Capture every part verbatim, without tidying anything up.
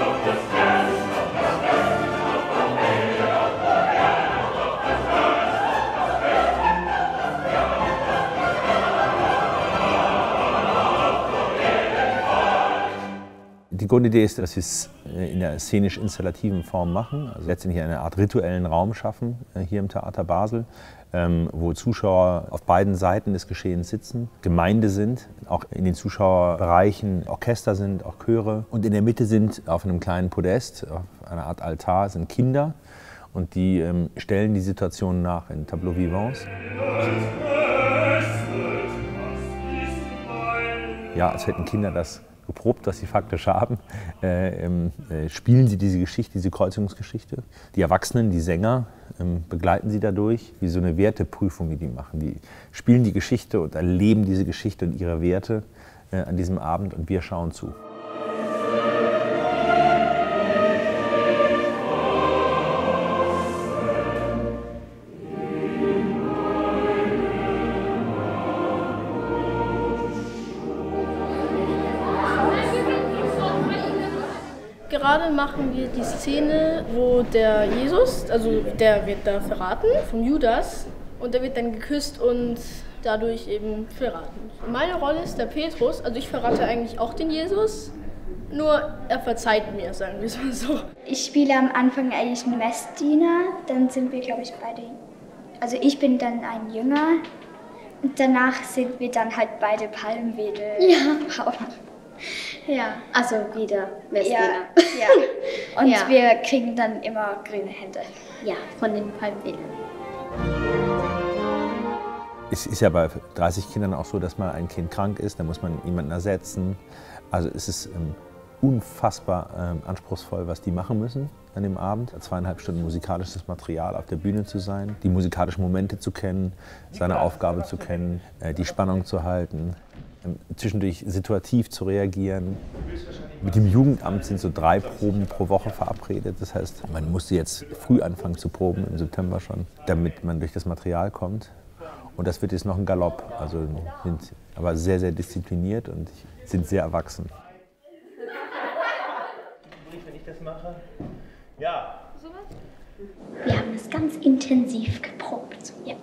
Die Grundidee ist, dass wir es in der szenisch-installativen Form machen, also letztendlich eine Art rituellen Raum schaffen, hier im Theater Basel, wo Zuschauer auf beiden Seiten des Geschehens sitzen, Gemeinde sind, auch in den Zuschauerbereichen Orchester sind, auch Chöre. Und in der Mitte sind auf einem kleinen Podest, auf einer Art Altar, sind Kinder und die ähm, stellen die Situation nach in Tableaux Vivants. Ja, als hätten Kinder das geprobt, was sie faktisch haben, äh, äh, spielen sie diese Geschichte, diese Kreuzungsgeschichte. Die Erwachsenen, die Sänger, ähm, begleiten sie dadurch, wie so eine Werteprüfung, die die machen. Die spielen die Geschichte und erleben diese Geschichte und ihre Werte äh, an diesem Abend und wir schauen zu. Gerade machen wir die Szene, wo der Jesus, also der wird da verraten vom Judas und der wird dann geküsst und dadurch eben verraten. Meine Rolle ist der Petrus, also ich verrate eigentlich auch den Jesus, nur er verzeiht mir, sagen wir es mal so. Ich spiele am Anfang eigentlich einen Messdiener, dann sind wir, glaube ich, beide, also ich bin dann ein Jünger und danach sind wir dann halt beide Palmwedel. Ja. Ja, also wieder Messdiener. Ja, ja. Und ja. wir kriegen dann immer grüne Hände. Ja, von den Palmwedeln. Es ist ja bei dreißig Kindern auch so, dass mal ein Kind krank ist, dann muss man jemanden ersetzen. Also es ist ähm, unfassbar ähm, anspruchsvoll, was die machen müssen an dem Abend. Zweieinhalb Stunden musikalisches Material auf der Bühne zu sein, die musikalischen Momente zu kennen, seine Aufgabe zu kennen, äh, die Spannung zu halten. Zwischendurch situativ zu reagieren. Mit dem Jugendamt sind so drei Proben pro Woche verabredet. Das heißt, man musste jetzt früh anfangen zu proben, im September schon, damit man durch das Material kommt. Und das wird jetzt noch ein Galopp. Also sind aber sehr, sehr diszipliniert und sind sehr erwachsen. Wenn ich das mache? Ja. Wir haben es ganz intensiv geprobt. Ja.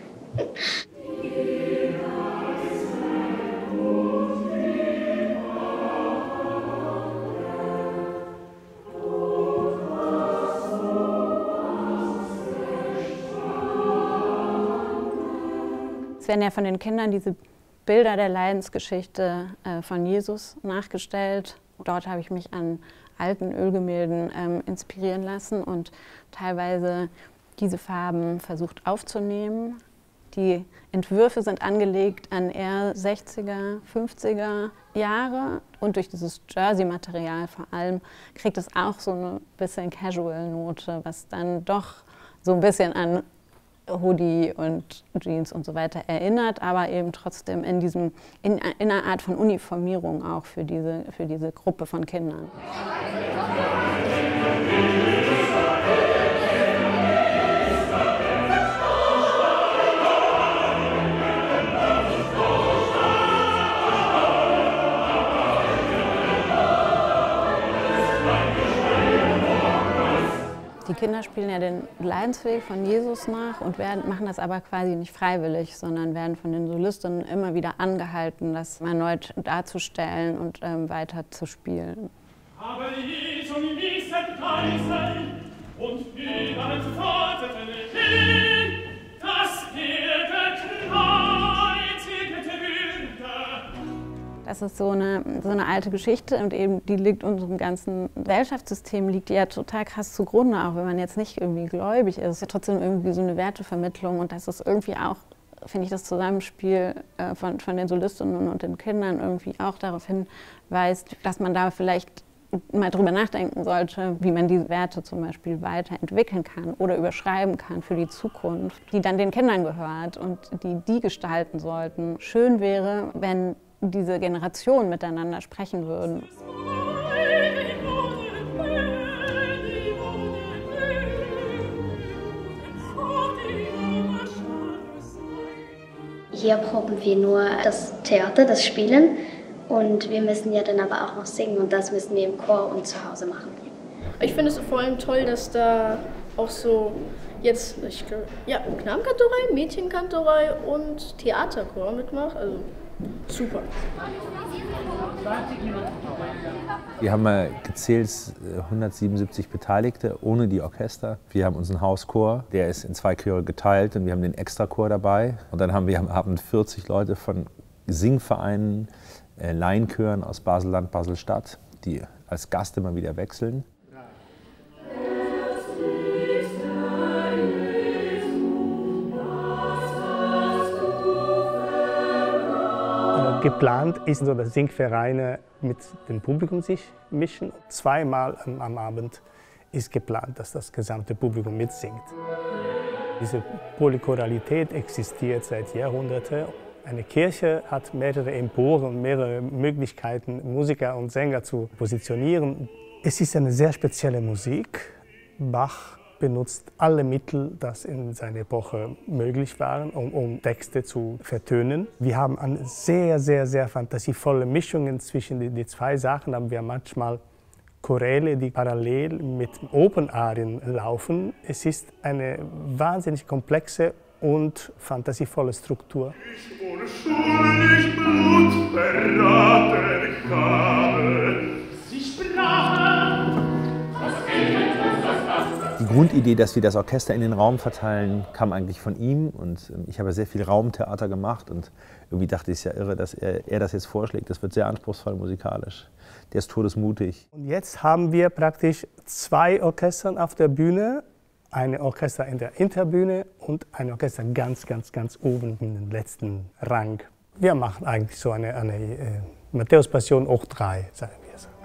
Es werden ja von den Kindern diese Bilder der Leidensgeschichte äh, von Jesus nachgestellt. Dort habe ich mich an alten Ölgemälden ähm, inspirieren lassen und teilweise diese Farben versucht aufzunehmen. Die Entwürfe sind angelegt an eher sechziger, fünfziger Jahre und durch dieses Jersey-Material vor allem kriegt es auch so eine bisschen Casual-Note, was dann doch so ein bisschen an Hoodie und Jeans und so weiter erinnert, aber eben trotzdem in, diesem, in, in einer Art von Uniformierung auch für diese, für diese Gruppe von Kindern. Die Kinder spielen ja den Leidensweg von Jesus nach und werden, machen das aber quasi nicht freiwillig, sondern werden von den Solistinnen immer wieder angehalten, das erneut darzustellen und ähm, weiter zu spielen. Aber Jesu ließ den Kreisen und überall fortsetzen hin, das Erde kreuzigte Wünde. Das ist so eine, so eine alte Geschichte und eben die liegt unserem ganzen Gesellschaftssystem liegt ja total krass zugrunde, auch wenn man jetzt nicht irgendwie gläubig ist. Es ist ja trotzdem irgendwie so eine Wertevermittlung und das ist irgendwie auch, finde ich, das Zusammenspiel äh, von, von den Solistinnen und den Kindern irgendwie auch darauf hinweist, dass man da vielleicht mal drüber nachdenken sollte, wie man diese Werte zum Beispiel weiterentwickeln kann oder überschreiben kann für die Zukunft, die dann den Kindern gehört und die die gestalten sollten. Schön wäre, wenn diese Generationen miteinander sprechen würden. Hier proben wir nur das Theater, das Spielen Und wir müssen ja dann aber auch noch singen und das müssen wir im Chor und zu Hause machen. Ich finde es vor allem toll, dass da auch so jetzt, ich glaube, ja, Knabenkantorei, Mädchenkantorei und Theaterchor mitmacht. Also super. Wir haben mal gezählt hundertsiebenundsiebzig Beteiligte ohne die Orchester. Wir haben unseren Hauschor, der ist in zwei Chöre geteilt und wir haben den Extrachor dabei. Und dann haben wir am Abend vierzig Leute von Singvereinen, äh, Laienchören aus Basel-Land, Basel-Stadt, die als Gast immer wieder wechseln. Geplant ist so, dass Singvereine mit dem Publikum sich mischen. Zweimal am Abend ist geplant, dass das gesamte Publikum mitsingt. Diese Polychoralität existiert seit Jahrhunderten. Eine Kirche hat mehrere Emporen und mehrere Möglichkeiten, Musiker und Sänger zu positionieren. Es ist eine sehr spezielle Musik. Bach benutzt alle Mittel, die in seiner Epoche möglich waren, um, um Texte zu vertönen. Wir haben eine sehr, sehr, sehr fantasievolle Mischungen zwischen die, die zwei Sachen. Haben wir manchmal Choräle, die parallel mit Opernarien laufen. Es ist eine wahnsinnig komplexe und fantasievolle Struktur. Ich ohne schuldig Blut verraten habe. Sie sprachen. Die Grundidee, dass wir das Orchester in den Raum verteilen, kam eigentlich von ihm. Und ich habe sehr viel Raumtheater gemacht und irgendwie dachte ich, es ist ja irre, dass er, er das jetzt vorschlägt. Das wird sehr anspruchsvoll musikalisch. Der ist todesmutig. Und jetzt haben wir praktisch zwei Orchester auf der Bühne. Ein Orchester in der Interbühne und ein Orchester ganz, ganz, ganz oben in den letzten Rang. Wir machen eigentlich so eine, eine äh, Matthäus-Passion hoch drei, sagen wir so.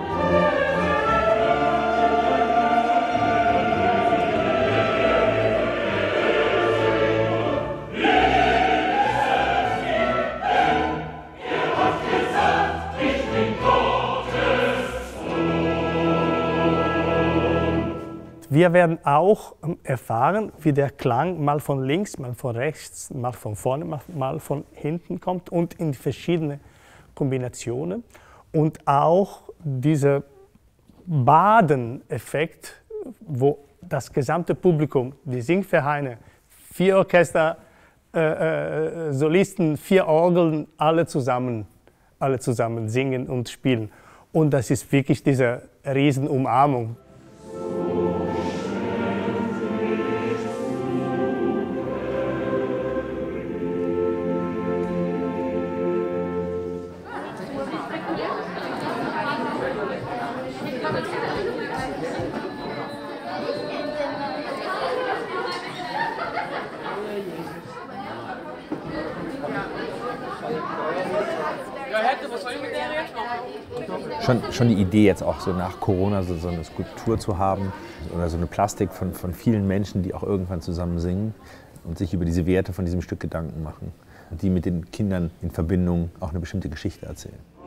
Wir werden auch erfahren, wie der Klang mal von links, mal von rechts, mal von vorne, mal von hinten kommt und in verschiedene Kombinationen. Und auch dieser Baden-Effekt, wo das gesamte Publikum, die Singvereine, vier Orchester, äh, äh, Solisten, vier Orgeln, alle zusammen, alle zusammen singen und spielen. Und das ist wirklich diese Riesenumarmung. Schon, schon die Idee jetzt auch so nach Corona so, so eine Skulptur zu haben oder so eine Plastik von, von vielen Menschen, die auch irgendwann zusammen singen und sich über diese Werte von diesem Stück Gedanken machen und die mit den Kindern in Verbindung auch eine bestimmte Geschichte erzählen.